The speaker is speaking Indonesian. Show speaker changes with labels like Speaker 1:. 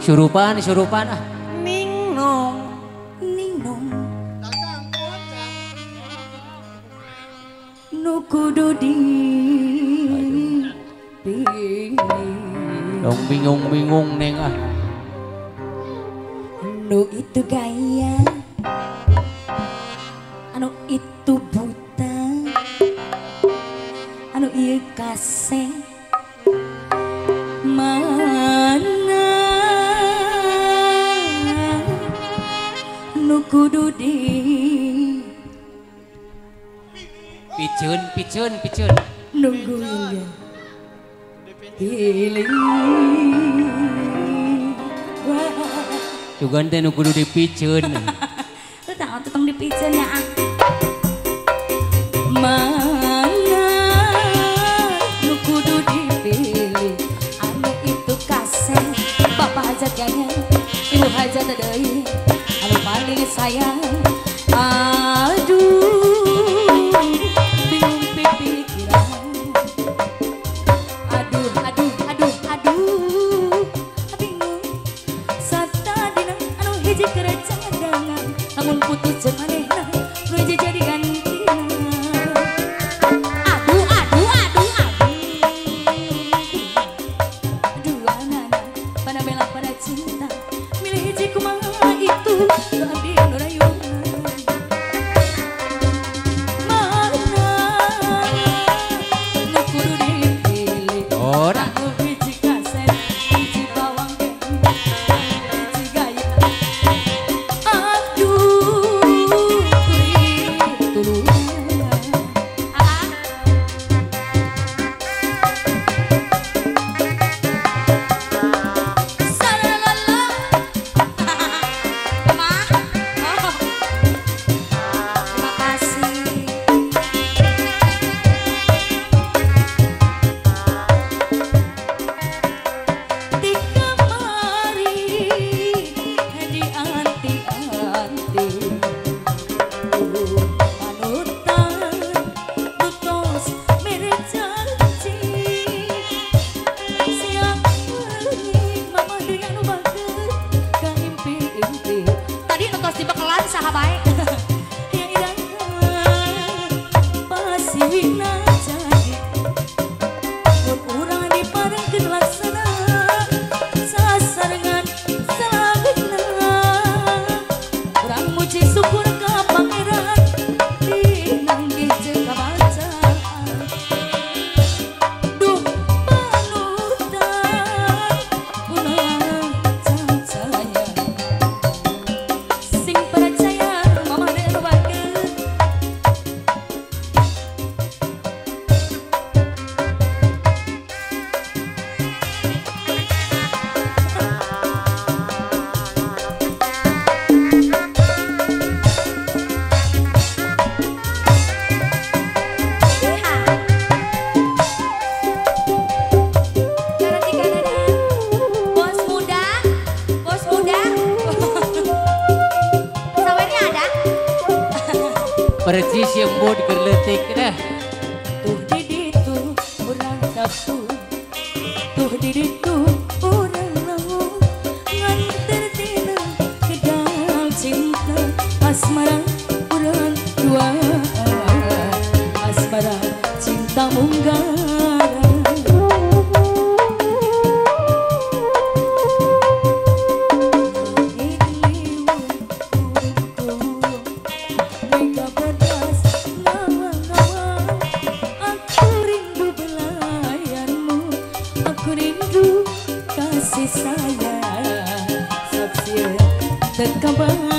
Speaker 1: Surupan ah.
Speaker 2: Ning nong. Nu kudu di
Speaker 1: Dong bingung neng ah.
Speaker 2: Nu itu gaya, anu itu buta, anu ieu kasih mana nu kudu di
Speaker 1: Piceun
Speaker 2: nungguin pilih
Speaker 1: juga ente nu kudu dipiceun.
Speaker 2: lu tahu tukang dipiceun ya mana nu kudu dipilih anu itu kasih bapak hajat gaya ibu hajat deui anu paling sayang aduh bingung pikiran aduh bingung sata dina anu hiji kerecangan namun putus jeung manehna nu hiji jadi gantina aduh anana pada bela pada cinta milih hiji kumaha itu nu abdi nu rayuan mana nu kudu dipilih
Speaker 1: Ora.
Speaker 2: anu hiji kaset hiji bawang hiji gaya aduh tuluan salalala Ma oh terima kasih di kamari di anti-anti panutan tutos merejanji siang ini mama deui anu bageut ka impi-impi tadi nu tos dibekelan saha bae ya irangan pasina jadi mun urang diparengkeun laksana sasarengan salabina urang muji syukur ka pangeran dinanggih jeung kabacaan duh panutan punah cancaya sing percaya mama deui anu bageut Bos muda, sawernya ada?
Speaker 1: Percis yang mau digerletik dah.
Speaker 2: Tuh di ditu urang daptu, tuh di ditu urang lamun nganter tina ke dalam cinta asmara urang dua asmara cinta munggara. Mega beras ngawang-ngawang aku rindu belayanmu aku rindu kasih sayang saksieun teu kabar